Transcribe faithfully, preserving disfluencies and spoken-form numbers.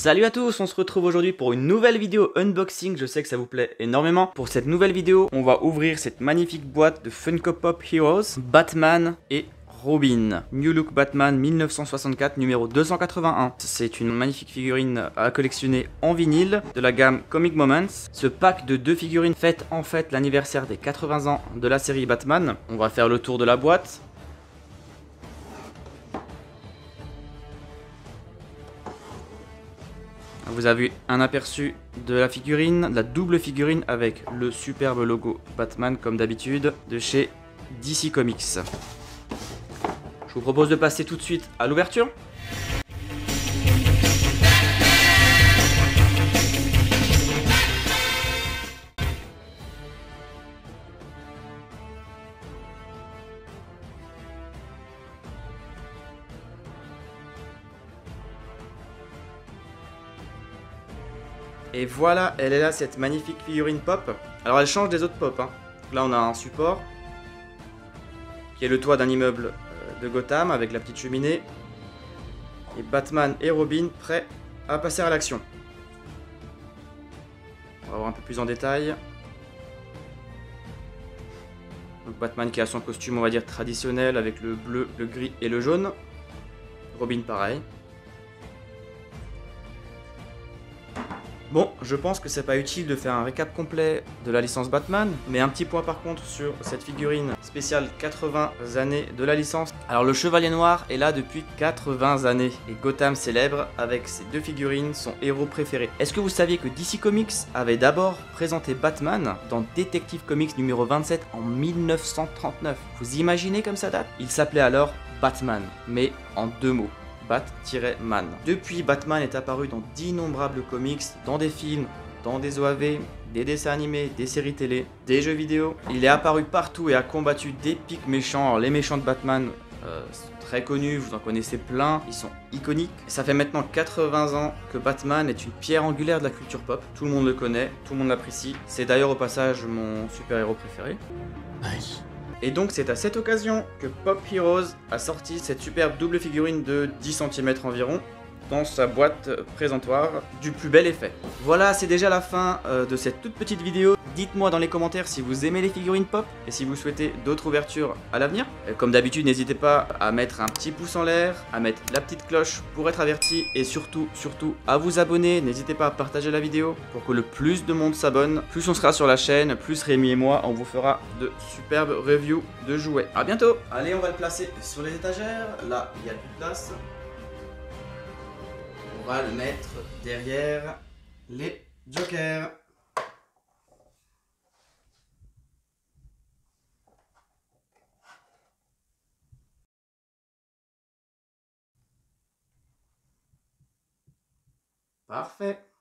Salut à tous, on se retrouve aujourd'hui pour une nouvelle vidéo unboxing, je sais que ça vous plaît énormément. Pour cette nouvelle vidéo, on va ouvrir cette magnifique boîte de Funko Pop Heroes, Batman et Robin. New Look Batman mille neuf cent soixante-quatre, numéro deux cent quatre-vingt-un. C'est une magnifique figurine à collectionner en vinyle de la gamme Comic Moments. Ce pack de deux figurines fête en fait l'anniversaire des quatre-vingts ans de la série Batman. On va faire le tour de la boîte. Vous avez un aperçu de la figurine, la double figurine avec le superbe logo Batman comme d'habitude de chez D C Comics. Je vous propose de passer tout de suite à l'ouverture. Et voilà, elle est là, cette magnifique figurine pop. Alors elle change des autres pop. Hein. Là on a un support, qui est le toit d'un immeuble de Gotham avec la petite cheminée. Et Batman et Robin prêts à passer à l'action. On va voir un peu plus en détail. Donc Batman qui a son costume, on va dire, traditionnel avec le bleu, le gris et le jaune. Robin pareil. Bon, je pense que c'est pas utile de faire un récap complet de la licence Batman, mais un petit point par contre sur cette figurine spéciale quatre-vingts années de la licence. Alors le Chevalier Noir est là depuis quatre-vingts années, et Gotham célèbre avec ses deux figurines son héros préféré. Est-ce que vous saviez que D C Comics avait d'abord présenté Batman dans Detective Comics numéro vingt-sept en mille neuf cent trente-neuf? Vous imaginez comme ça date? Il s'appelait alors Batman, mais en deux mots. Bat-Man. Depuis, Batman est apparu dans d'innombrables comics, dans des films, dans des O A V, des dessins animés, des séries télé, des jeux vidéo. Il est apparu partout et a combattu d'épiques méchants. Alors les méchants de Batman euh, sont très connus, vous en connaissez plein, ils sont iconiques. Ça fait maintenant quatre-vingts ans que Batman est une pierre angulaire de la culture pop. Tout le monde le connaît, tout le monde l'apprécie. C'est d'ailleurs au passage mon super-héros préféré. Nice. Et donc c'est à cette occasion que Pop Heroes a sorti cette superbe double figurine de dix centimètres environ dans sa boîte présentoir du plus bel effet. Voilà, c'est déjà la fin euh, de cette toute petite vidéo. Dites-moi dans les commentaires si vous aimez les figurines pop et si vous souhaitez d'autres ouvertures à l'avenir. Comme d'habitude, n'hésitez pas à mettre un petit pouce en l'air, à mettre la petite cloche pour être averti et surtout, surtout à vous abonner. N'hésitez pas à partager la vidéo pour que le plus de monde s'abonne. Plus on sera sur la chaîne, plus Rémi et moi, on vous fera de superbes reviews de jouets. A bientôt. Allez, on va le placer sur les étagères. Là, il y a plus de place. On va le mettre derrière les jokers. Parfait.